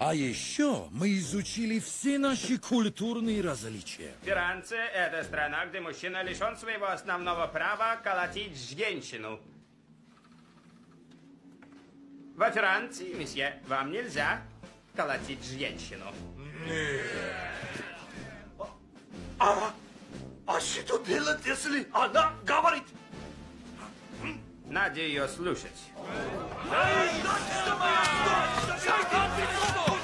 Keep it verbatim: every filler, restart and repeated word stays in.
А еще мы изучили все наши культурные различия. Франция – это страна, где мужчина лишен своего основного права колотить женщину. Во Франции, месье, вам нельзя колотить женщину. Нет. А, а что делать, если она говорит? Надо ее слушать. Эй, стой, стой, стой, стой, стой, стой, стой.